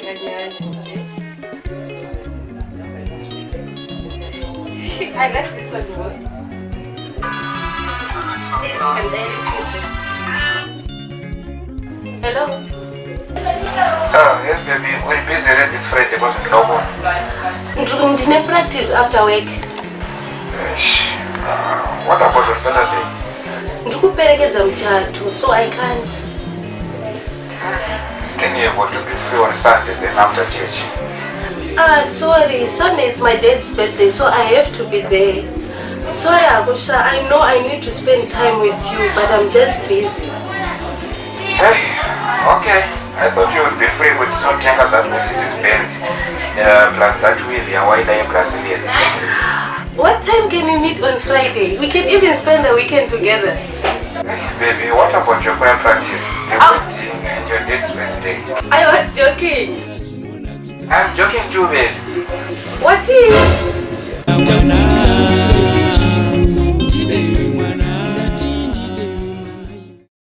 I like this one more. And then hello? Yes, baby. We'll be busy this Friday because we don't want. Ndine practice after work. What about on Saturday? Ndikuperekedza muchato, so I can't. Then you're going to be free on Sunday then after church. Sorry. Sunday it's my dad's birthday, so I have to be there. Sorry, Agusha. I know I need to spend time with you, but I'm just busy. Hey, okay. I thought you would be free with some tanker that Mercedes Benz. Plus that wheel, yeah, why are you Brazilian? What time can we meet on Friday? We can even spend the weekend together. Hey, baby, what about your choir practice? Everything and your dad's birthday. I was joking. I'm joking too, babe. What is?